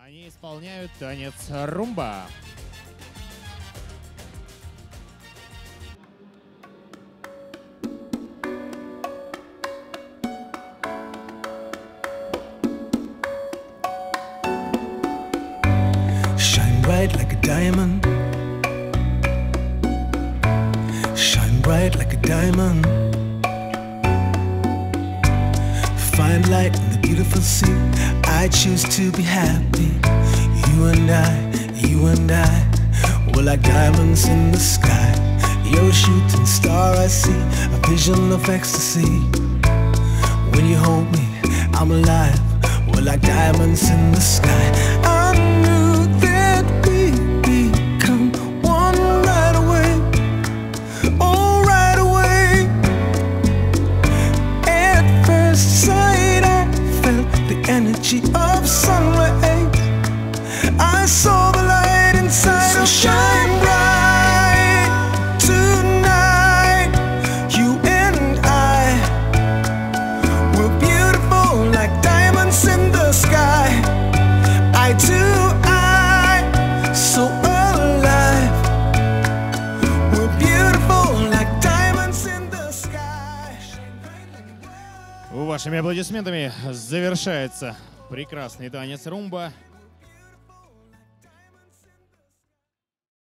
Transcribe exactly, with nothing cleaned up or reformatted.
Они исполняют танец румба. Shine bright like a diamond. Shine bright like a diamond. Find light in the beautiful sea. I choose to be happy. You and I, you and I, we're like diamonds in the sky. You're a shooting star I see, a vision of ecstasy. When you hold me, I'm alive. We're like diamonds in the sky. I knew that we'd become one right away. Oh, right away. At first sight I felt the energy of sun rays. I saw the light inside. So shine bright tonight. You and I, we're beautiful like diamonds in the sky. Eye to eye, so alive. We're beautiful like diamonds in the sky. Вашими аплодисментами завершается прекрасный танец румба.